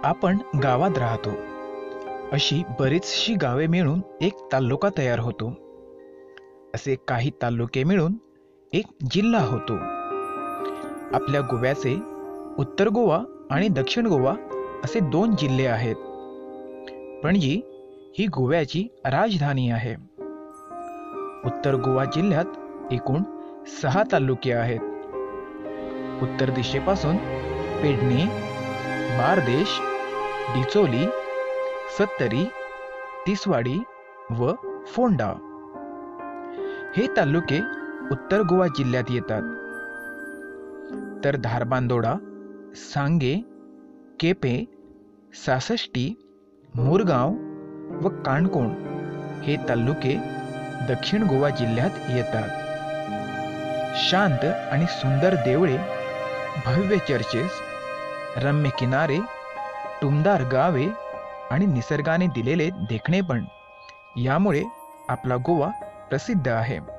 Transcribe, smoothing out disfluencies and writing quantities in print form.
आपण गावात राहतो. अशी बरीचशी गावे मिळून एक तालुका तयार होतो. असे काही तालुके मिळून एक जिल्हा होतो. आपल्या गोव्याचे उत्तर गोवा आणि दक्षिण गोवा असे 2 जिल्हे आहेत. पणजी ही गोव्याची राजधानी आहे. उत्तर गोवा जिल्ह्यात एकूण 6 तालुके आहेत. उत्तर दिशेपासून पेडणे, बारदेश, डिचोली, सत्तरी, तिसवाडी व फोंडा हे तालुके उत्तर गोवा जिल्ह्यात येतात. तर धारबांदोडा, सांगे, केपे, सासष्टी, मुरगाव व काणकोण हे तालुके दक्षिण गोवा जिल्ह्यात येतात. शांत आणि सुंदर देवळे, भव्य चर्चेस, रम्य किनारे, टुमदार गावे आणि निसर्गाने दिलेले देखणेपण यामुळे आपला गोवा प्रसिद्ध आहे.